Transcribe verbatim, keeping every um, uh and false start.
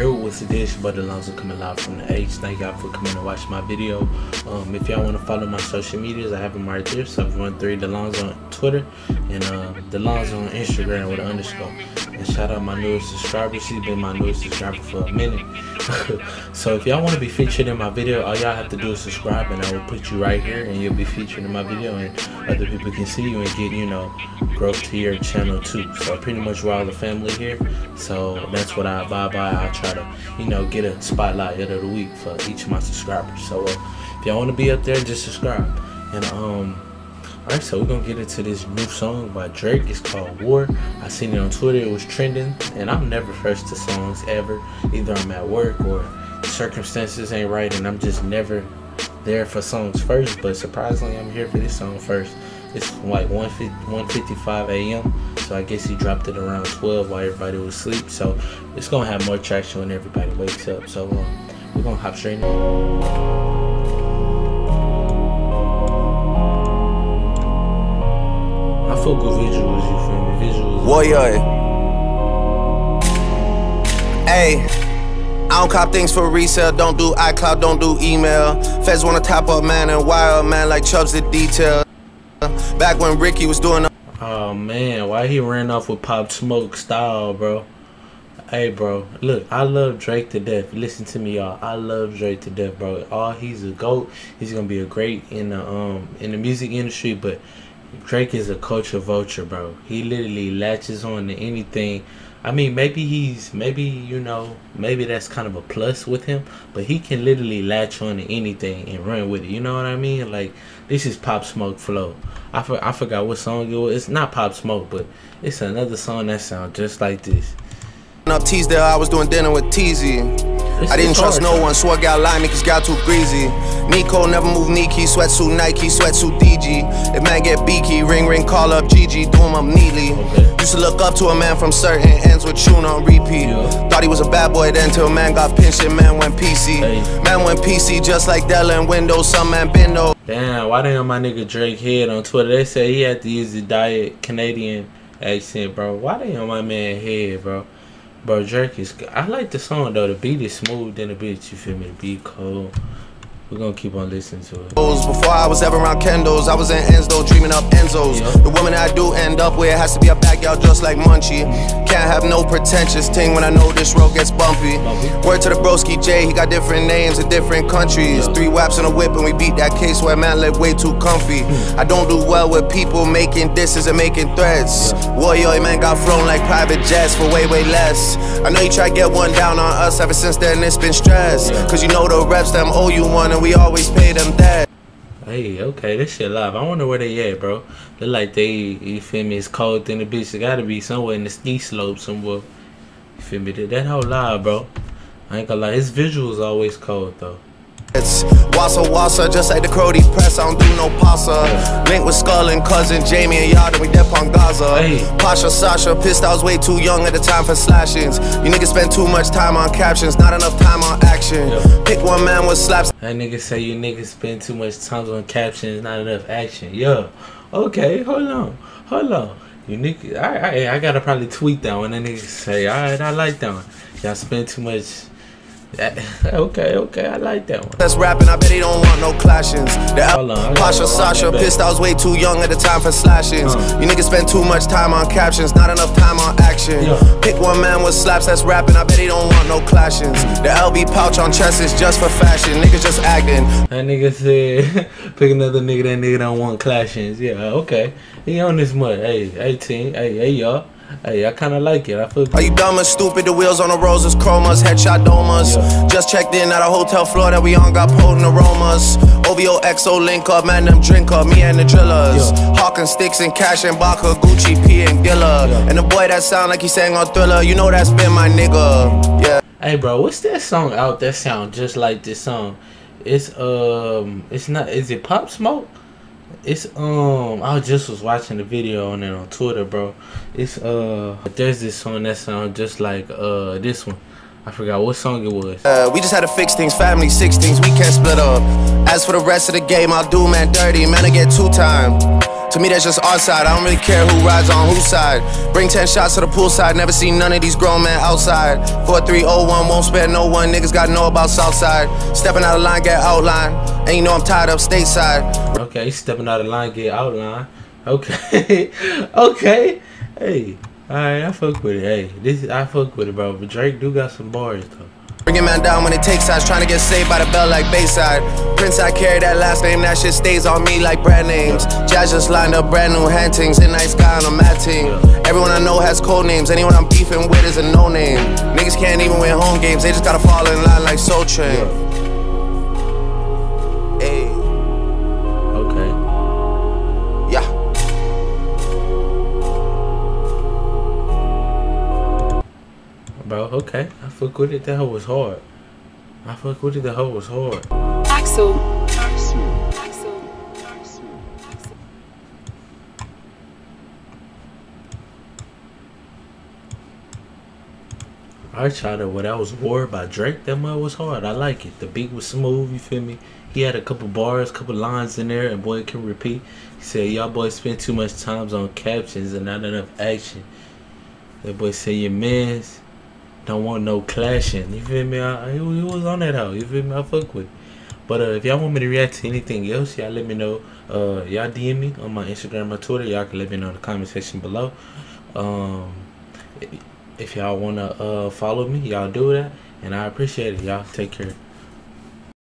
Yo, what's the dish? But Alonzo coming live from the H. Thank y'all for coming to watch my video. Um, if y'all want to follow my social medias, I have them right there. seven one three Delonzo on Twitter and uh, Delonzo on Instagram with an underscore. And shout out my newest subscriber. She's been my newest subscriber for a minute. So if y'all want to be featured in my video, all y'all have to do is subscribe, and I will put you right here, and you'll be featured in my video, and other people can see you and get, you know, growth to your channel too. So pretty much we're all the family here. So that's what I abide by. I try to, you know, get a spotlight of the week for each of my subscribers. So uh, if y'all want to be up there, just subscribe. And um alright, so we're gonna get into this new song by Drake. It's called War. I seen it on Twitter, it was trending, and I'm never first to songs ever. Either I'm at work or circumstances ain't right, and I'm just never there for songs first. But surprisingly, I'm here for this song first. It's like one fifty-five a m so I guess he dropped it around twelve while everybody was asleep. So it's gonna have more traction when everybody wakes up. So um, we're gonna hop straight in. I fuck with visuals, you feel me? Visuals. Warrior. Hey, I don't cop things for resale. Don't do iCloud, don't do email. Feds wanna top up man and wire up man like Chubbs did detail. Back when Ricky was doing. Oh man, why he ran off with Pop Smoke style, bro? Hey, bro, look, I love Drake to death. Listen to me, y'all. I love Drake to death, bro. Oh, he's a GOAT. He's gonna be a great in the um in the music industry, but Drake is a culture vulture, bro. He literally latches on to anything. I mean, maybe he's, maybe, you know, maybe that's kind of a plus with him, but he can literally latch on to anything and run with it. You know what I mean? Like, this is Pop Smoke flow. I, for, I forgot what song it was. It's not Pop Smoke, but it's another song that sounds just like this. Up Teasdale, I was doing dinner with Teasy. I didn't trust no one, so I got lie me cause got too greasy. Nico never move Nike, sweatsuit Nike, sweatsuit D G. If man get beaky, ring ring, call up Gigi, do him up neatly. Okay. Used to look up to a man from certain ends with tune on repeat. Yeah. Thought he was a bad boy then till man got pinched and man went P C. Hey. Man went P C just like Dell and Windows, some man been though. Damn, why they on my nigga Drake head on Twitter? They say he had to use the diet Canadian accent, bro. Why they on my man head, bro? Bro, Drake is good. I like the song though. The beat is smooth than the bitch. You feel me? The beat cold. We're gonna keep on listening to it. Before I was ever around Kendall's, I was in Enzo, dreaming up Enzo's. Yeah. The woman I do end up with has to be a backyard just like Munchie. Can't have no pretentious ting when I know this road gets bumpy. bumpy. Word to the broski J, he got different names in different countries. Yeah. Three whaps in a whip and we beat that case where man live way too comfy. Mm. I don't do well with people making disses and making threats. Yeah. Warrior man got flown like private jets for way way less. I know you try to get one down on us, ever since then it's been stress. Yeah. Cause you know the reps them owe you one and we always pay them that. Hey, okay, this shit live. I wonder where they at, bro. Look like they, you feel me, it's cold than the bitch. It gotta be somewhere in the ski slope somewhere. You feel me? That whole live, bro. I ain't gonna lie, his visuals always cold though. It's Wassa Wassa, just like the Crody press, I don't do no pasta. Yeah. Link with Skull and cousin Jamie and Yard, and we dip on Gaza. Hey. Pasha Sasha, pissed I was way too young at the time for slashings. You niggas spend too much time on captions, not enough time on action. Yeah. Pick one man with slaps. That nigga say you niggas spend too much time on captions, not enough action. Yo, okay, hold on, hold on. You niggas, I, I, I gotta probably tweet that one. That niggas say, alright, I like that one. Y'all spend too much. Okay, okay, I like that one. That's rapping, I bet he don't want no clashings. The Pasha Sasha, pissed I was way too young at the time for slashings. Uh. You niggas spend too much time on captions, not enough time on action. Yeah. Pick one man with slaps that's rapping, I bet he don't want no clashings. The L B pouch on chest is just for fashion, niggas just acting. That nigga said, pick another nigga, that nigga don't want clashings. Yeah, okay. He on this mud. Hey, hey team, hey, hey y'all. Hey, I kinda like it. I feel. Are you dumb and stupid? The wheels on the roses, chromas, headshot domas. Yeah. Just checked in at a hotel floor that we on, got potent aromas. O V O X O link up, man, them drink up, me and the drillers. Yeah. Hawking sticks and cash and Baka, Gucci, P and Gilla. Yeah. And the boy that sound like he sang on Thriller, you know that's been my nigga. Yeah. Hey, bro, what's that song out that sound just like this song? It's um, it's not. Is it Pop Smoke? It's um I just was watching the video on it on Twitter, bro. It's uh there's this song that sounds just like uh this one. I forgot what song it was. Uh, we just had to fix things, family sixteens, we can't split up. As for the rest of the game, I'll do man dirty, man I get two time. To me, that's just our side. I don't really care who rides on whose side. Bring ten shots to the poolside. Never seen none of these grown men outside. four three oh one, won't spare no one. Niggas gotta know about Southside. Stepping out of line, get outline. And you know I'm tied up stateside. Okay, stepping out of line, get outline. Okay. Okay. Hey. Alright, I fuck with it. Hey, this I fuck with it, bro. But Drake do got some bars though. Bring your man down when it takes sides, trying to get saved by the bell like Bayside. Prince, I carry that last name, that shit stays on me like brand names. Jazz just lined up brand new hantings, in night sky on a mad team. Everyone I know has code names, anyone I'm beefing with is a no name. Niggas can't even win home games, they just gotta fall in line like Soul Train. Hey. Okay. Yeah. Bro, okay. I fuck with it. That hoe was hard. I fuck with it. The hoe was hard. Axel. I tried it. Well, that was War by Drake. That mud was hard. I like it. The beat was smooth. You feel me? He had a couple bars, couple lines in there, and boy can repeat. He said, "Y'all boys spend too much time on captions and not enough action." That boy said, "Your mans don't want no clashing." You feel me? I, he, he was on that hoe. You feel me? I fuck with it. But uh, if y'all want me to react to anything else, y'all let me know. Uh, y'all D M me on my Instagram or Twitter. Y'all can let me know in the comment section below. Um, if y'all wanna uh follow me, y'all do that, and I appreciate it. Y'all take care.